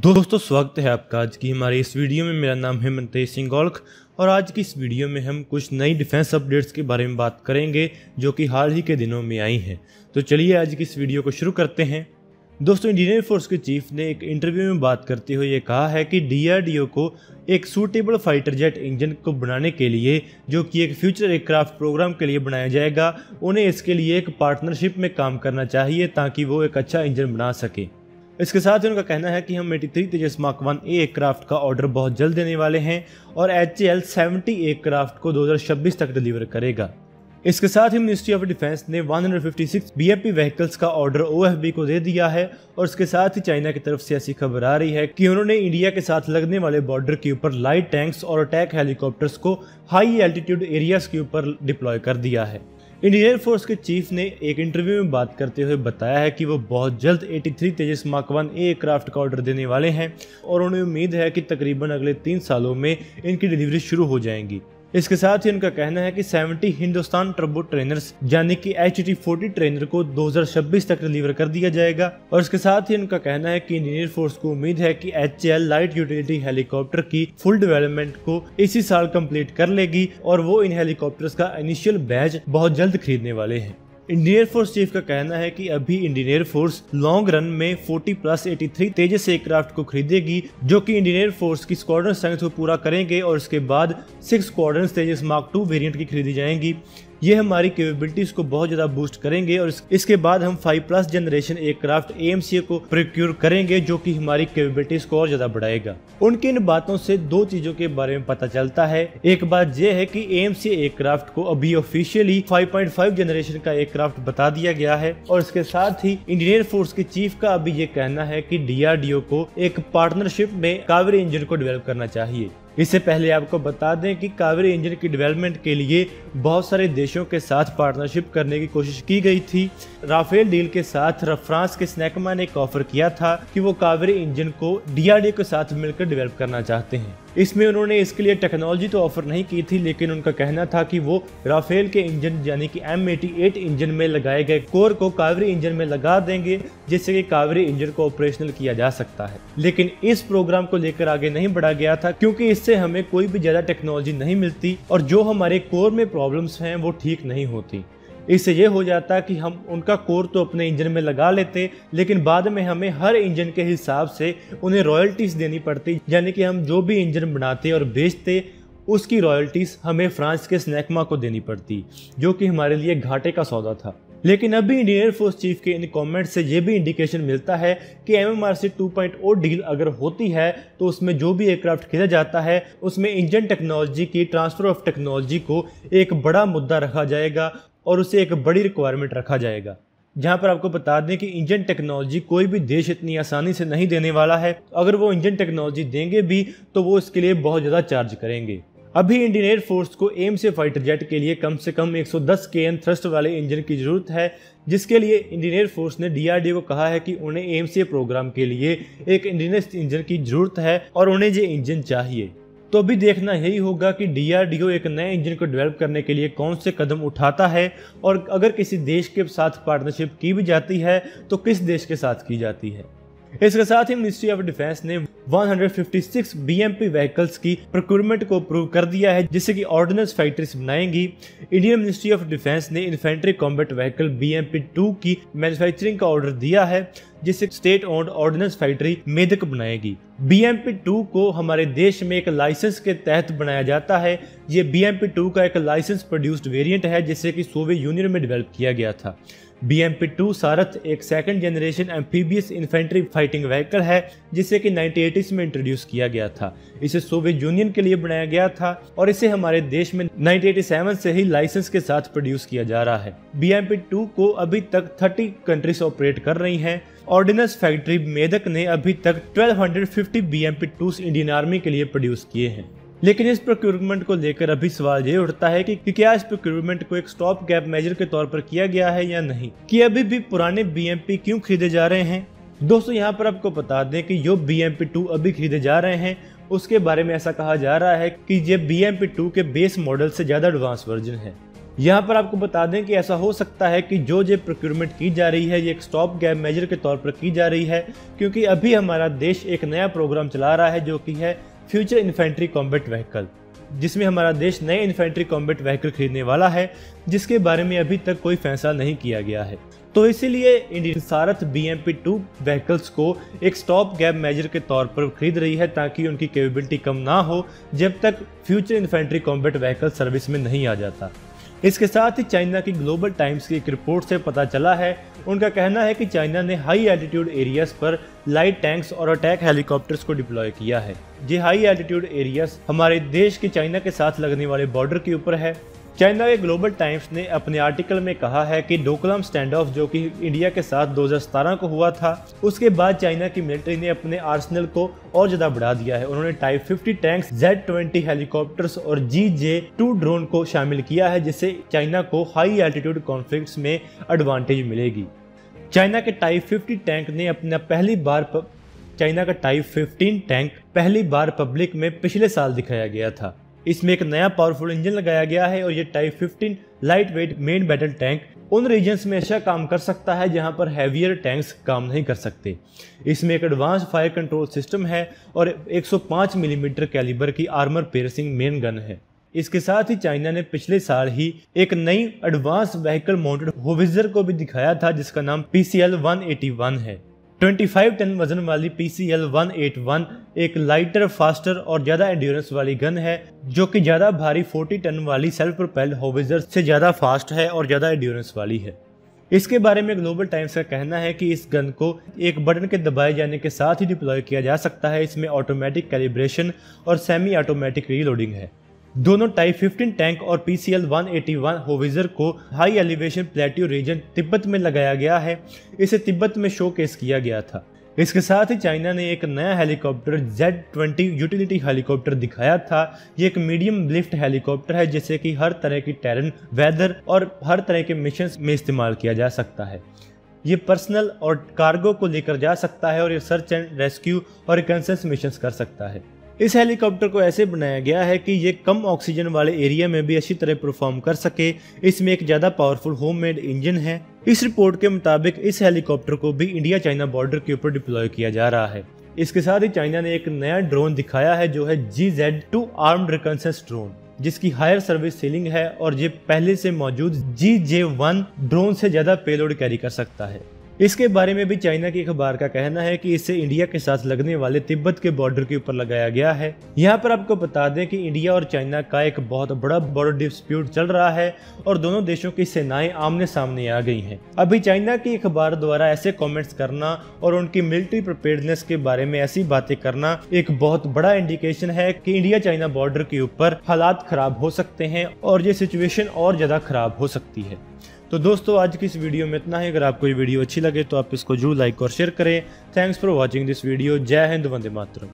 दोस्तों स्वागत है आपका आज की हमारे इस वीडियो में। मेरा नाम है मनतेज सिंह गौलख और आज की इस वीडियो में हम कुछ नई डिफेंस अपडेट्स के बारे में बात करेंगे जो कि हाल ही के दिनों में आई हैं। तो चलिए आज की इस वीडियो को शुरू करते हैं। दोस्तों, इंडियन एयरफोर्स के चीफ ने एक इंटरव्यू में बात करते हुए ये कहा है कि DRDO को एक सूटेबल फाइटर जेट इंजन को बनाने के लिए, जो कि एक फ्यूचर एयरक्राफ्ट प्रोग्राम के लिए बनाया जाएगा, उन्हें इसके लिए एक पार्टनरशिप में काम करना चाहिए ताकि वो एक अच्छा इंजन बना सके। इसके साथ ही उनका कहना है कि हम 83 तेजस मार्क 1A एयरक्राफ्ट का ऑर्डर बहुत जल्द देने वाले हैं और HAL 70 एयरक्राफ्ट को 2026 तक डिलीवर करेगा। इसके साथ ही मिनिस्ट्री ऑफ डिफेंस ने 156 BMP व्हीकल्स का ऑर्डर OFB को दे दिया है और इसके साथ ही चाइना की तरफ से ऐसी खबर आ रही है कि उन्होंने इंडिया के साथ लगने वाले बॉर्डर के ऊपर लाइट टैंक्स और अटैक हेलीकॉप्टर्स को हाई एल्टीट्यूड एरियाज के ऊपर डिप्लॉय कर दिया है। इंडियन एयरफोर्स के चीफ ने एक इंटरव्यू में बात करते हुए बताया है कि वो बहुत जल्द 83 तेजस मार्क 1A एयरक्राफ्ट का ऑर्डर देने वाले हैं और उन्हें उम्मीद है कि तकरीबन अगले 3 सालों में इनकी डिलीवरी शुरू हो जाएंगी। इसके साथ ही उनका कहना है कि 70 हिंदुस्तान टर्बो ट्रेनर्स यानी कि HT40 ट्रेनर को 2026 तक डिलीवर कर दिया जाएगा। और इसके साथ ही उनका कहना है कि इंडियन एयरफोर्स को उम्मीद है कि HAL लाइट यूटिलिटी हेलीकॉप्टर की फुल डेवलपमेंट को इसी साल कंप्लीट कर लेगी और वो इन हेलीकॉप्टर्स का इनिशियल बैच बहुत जल्द खरीदने वाले हैं। इंडियन एयरफोर्स चीफ का कहना है कि अभी इंडियन एयरफोर्स लॉन्ग रन में 40+ 83 तेजस एयरक्राफ्ट को खरीदेगी, जो कि इंडियन एयरफोर्स की स्क्वाड्रन स्ट्रेंथ को पूरा करेंगे और इसके बाद 6 स्क्वाड्रन तेजस मार्क 2 वेरिएंट की खरीदी जाएंगी। ये हमारी कैपेबिलिटीज को बहुत ज्यादा बूस्ट करेंगे और इसके बाद हम 5+ जनरेशन एयरक्राफ्ट AMCA को प्रोक्योर करेंगे, जो कि हमारी कैपेबिलिटीज को और ज्यादा बढ़ाएगा। उनकी इन बातों से 2 चीजों के बारे में पता चलता है। एक बात यह है कि AMCA एयरक्राफ्ट को अभी ऑफिशियली 5.5 जनरेशन का एयरक्राफ्ट बता दिया गया है और इसके साथ ही इंडियन एयरफोर्स के चीफ का अभी ये कहना है कि DRDO को एक पार्टनरशिप में कावेरी इंजन को डेवलप करना चाहिए। इससे पहले आपको बता दें कि कावेरी इंजन की डेवलपमेंट के लिए बहुत सारे देशों के साथ पार्टनरशिप करने की कोशिश की गई थी। राफेल डील के साथ फ्रांस के स्नैकमा ने एक ऑफर किया था कि वो कावेरी इंजन को DRDO के साथ मिलकर डेवलप करना चाहते हैं। इसमें उन्होंने इसके लिए टेक्नोलॉजी तो ऑफर नहीं की थी, लेकिन उनका कहना था कि वो राफेल के इंजन यानी कि M88 इंजन में लगाए गए कोर को कावेरी इंजन में लगा देंगे, जिससे कि कावेरी इंजन को ऑपरेशनल किया जा सकता है। लेकिन इस प्रोग्राम को लेकर आगे नहीं बढ़ा गया था क्योंकि इससे हमें कोई भी ज्यादा टेक्नोलॉजी नहीं मिलती और जो हमारे कोर में प्रॉब्लम्स हैं वो ठीक नहीं होती। इससे ये हो जाता कि हम उनका कोर तो अपने इंजन में लगा लेते, लेकिन बाद में हमें हर इंजन के हिसाब से उन्हें रॉयल्टीज देनी पड़ती, यानी कि हम जो भी इंजन बनाते और बेचते उसकी रॉयल्टीज हमें फ्रांस के स्नैकमा को देनी पड़ती, जो कि हमारे लिए घाटे का सौदा था। लेकिन अभी इंडियन एयरफोर्स चीफ के इन कमेंट से ये भी इंडिकेशन मिलता है कि MMRC 2.0 डील अगर होती है तो उसमें जो भी एयरक्राफ्ट खरीदा जाता है उसमें इंजन टेक्नोलॉजी की ट्रांसफर ऑफ टेक्नोलॉजी को एक बड़ा मुद्दा रखा जाएगा और उसे एक बड़ी रिक्वायरमेंट रखा जाएगा। जहां पर आपको बता दें कि इंजन टेक्नोलॉजी कोई भी देश इतनी आसानी से नहीं देने वाला है। अगर वो इंजन टेक्नोलॉजी देंगे भी तो वो इसके लिए बहुत ज़्यादा चार्ज करेंगे। अभी इंडियन एयरफोर्स को AMCA फाइटर जेट के लिए कम से कम 110 kN थ्रस्ट वाले इंजन की जरूरत है, जिसके लिए इंडियन एयरफोर्स ने DRDO को कहा है कि उन्हें AMCA प्रोग्राम के लिए एक इंडियन इंजन की जरूरत है और उन्हें ये इंजन चाहिए। तो अभी देखना यही होगा कि DRDO एक नए इंजन को डेवलप करने के लिए कौन से कदम उठाता है और अगर किसी देश के साथ पार्टनरशिप की भी जाती है तो किस देश के साथ की जाती है। इसके साथ ही मिनिस्ट्री ऑफ डिफेंस ने 156 BMP व्हीकल्स की प्रोक्योरमेंट को अप्रूव कर दिया है, जिससे कि ऑर्डिनेंस फैक्ट्रीज बनाएंगी। इंडियन मिनिस्ट्री ऑफ डिफेंस ने इन्फेंट्री कॉम्बैट व्हीकल BMP-2 की मैन्युफैक्चरिंग का ऑर्डर दिया है, जिससे state owned ordnance factory Medak बनाएगी। BMP-2 को हमारे देश में एक लाइसेंस के तहत बनाया जाता है। ये BMP-2 का एक लाइसेंस प्रोड्यूस्ड वेरिएंट है, जिससे कि सोवियत यूनियन में डेवलप किया गया था। BMP-2 सारथ एक 2nd generation amphibious infantry fighting vehicle है, जिसे कि 1980s में इंट्रोड्यूस किया गया था। इसे सोवियत यूनियन के लिए बनाया गया था और इसे हमारे देश में 1987 से ही लाइसेंस के साथ प्रोड्यूस किया जा रहा है। BMP-2 को अभी तक 30 कंट्रीज ऑपरेट कर रही हैं। ऑर्डिनेंस फैक्ट्री मेदक ने अभी तक 1250 BMP-2 इंडियन आर्मी के लिए प्रोड्यूस किए हैं। लेकिन इस प्रोक्योरमेंट को लेकर अभी सवाल ये उठता है कि क्या इस प्रोक्योरमेंट को एक स्टॉप गैप मेजर के तौर पर किया गया है या नहीं, कि अभी भी पुराने BMP क्यों खरीदे जा रहे हैं। दोस्तों, यहाँ पर आपको बता दें कि जो BMP-2 अभी खरीदे जा रहे हैं उसके बारे में ऐसा कहा जा रहा है कि ये BMP-2 के बेस मॉडल से ज़्यादा एडवांस वर्जन है। यहाँ पर आपको बता दें कि ऐसा हो सकता है कि जो प्रोक्योरमेंट की जा रही है ये एक स्टॉप गैप मेजर के तौर पर की जा रही है, क्योंकि अभी हमारा देश एक नया प्रोग्राम चला रहा है जो कि है फ्यूचर इन्फेंट्री कॉम्बैट व्हीकल, जिसमें हमारा देश नए इन्फेंट्री कॉम्बैट व्हीकल खरीदने वाला है, जिसके बारे में अभी तक कोई फैसला नहीं किया गया है। तो इसीलिए इंडियन सारथ BMP-2 व्हीकल्स को एक स्टॉप गैप मेजर के तौर पर खरीद रही है, ताकि उनकी कैपेबिलिटी कम ना हो जब तक future infantry combat vehicle service में नहीं आ जाता। इसके साथ ही चाइना की ग्लोबल टाइम्स की एक रिपोर्ट से पता चला है, उनका कहना है कि चाइना ने हाई एल्टीट्यूड एरियाज पर लाइट टैंक्स और अटैक हेलीकॉप्टर्स को डिप्लॉय किया है। ये हाई एल्टीट्यूड एरियाज हमारे देश के चाइना के साथ लगने वाले बॉर्डर के ऊपर है। चाइना के ग्लोबल टाइम्स ने अपने आर्टिकल में कहा है कि डोकलाम स्टैंड ऑफ जो कि इंडिया के साथ 2017 को हुआ था, उसके बाद चाइना की मिलिट्री ने अपने आर्सेनल को और ज्यादा बढ़ा दिया है। उन्होंने टाइप 50 टैंक्स, Z-20 हेलीकॉप्टर्स और GJ-2 ड्रोन को शामिल किया है, जिससे चाइना को हाई एल्टीट्यूड कॉन्फ्लिक्ट्स में एडवांटेज मिलेगी। चाइना के टाइप 50 टैंक ने चाइना का टाइप 15 टैंक पहली बार पब्लिक में पिछले साल दिखाया गया था। इसमें एक नया पावरफुल इंजन लगाया गया है और ये type 15 light weight main battle tank उन रीजन्स में अच्छा काम कर सकता है जहां पर हैवियर टैंक्स काम नहीं कर सकते। इसमें एक एडवांस फायर कंट्रोल सिस्टम है और 105 मिलीमीटर कैलिबर की आर्मर पियर्सिंग मेन गन है। इसके साथ ही चाइना ने पिछले साल ही एक नई एडवांस व्हीकल माउंटेड होविजर को भी दिखाया था, जिसका नाम PCL-181 है। 25 टन वजन वाली PCL-181 एक लाइटर, फास्टर और ज्यादा एंड्योरेंस वाली गन है, जो कि ज्यादा भारी 40 टन वाली सेल्फ प्रोपेल्ड होविजर से ज्यादा फास्ट है और ज्यादा एंड्योरेंस वाली है। इसके बारे में ग्लोबल टाइम्स का कहना है कि इस गन को एक बटन के दबाए जाने के साथ ही डिप्लॉय किया जा सकता है। इसमें ऑटोमेटिक कैलिब्रेशन और सेमी ऑटोमेटिक रीलोडिंग है। दोनों टाइप 15 टैंक और PCL-181 होविजर को high elevation plateau region Tibet में लगाया गया है। इसे तिब्बत में शोकेस किया गया था। इसके साथ ही चाइना ने एक नया हेलीकॉप्टर Z-20 यूटिलिटी हेलीकॉप्टर दिखाया था। ये एक मीडियम लिफ्ट हेलीकॉप्टर है, जिसे कि हर तरह की टेरेन, वेदर और हर तरह के मिशन में इस्तेमाल किया जा सकता है। ये पर्सनल और कार्गो को लेकर जा सकता है और ये सर्च एंड रेस्क्यू और रिकॉन्नेसेंस मिशंस कर सकता है। इस हेलीकॉप्टर को ऐसे बनाया गया है कि ये कम ऑक्सीजन वाले एरिया में भी अच्छी तरह परफॉर्म कर सके। इसमें एक ज्यादा पावरफुल होममेड इंजन है। इस रिपोर्ट के मुताबिक इस हेलीकॉप्टर को भी इंडिया चाइना बॉर्डर के ऊपर डिप्लॉय किया जा रहा है। इसके साथ ही चाइना ने एक नया ड्रोन दिखाया है जो है GZ-2 आर्म्ड रिकॉन्नेसेंस ड्रोन, जिसकी हायर सर्विस सीलिंग है और ये पहले से मौजूद GJ-1 ड्रोन से ज्यादा पेलोड कैरी कर सकता है। इसके बारे में भी चाइना की अखबार का कहना है कि इसे इंडिया के साथ लगने वाले तिब्बत के बॉर्डर के ऊपर लगाया गया है। यहाँ पर आपको बता दें कि इंडिया और चाइना का एक बहुत बड़ा बॉर्डर डिस्प्यूट चल रहा है और दोनों देशों की सेनाएं आमने सामने आ गई हैं। अभी चाइना की अखबार द्वारा ऐसे कमेंट्स करना और उनकी मिलिट्री प्रिपेयर्डनेस के बारे में ऐसी बातें करना एक बहुत बड़ा इंडिकेशन है कि इंडिया चाइना बॉर्डर के ऊपर हालात खराब हो सकते हैं और ये सिचुएशन और ज्यादा खराब हो सकती है। तो दोस्तों, आज की इस वीडियो में इतना ही। अगर आपको ये वीडियो अच्छी लगे तो आप इसको जरूर लाइक और शेयर करें। Thanks for watching this video. जय हिंद, वंदे मातरम।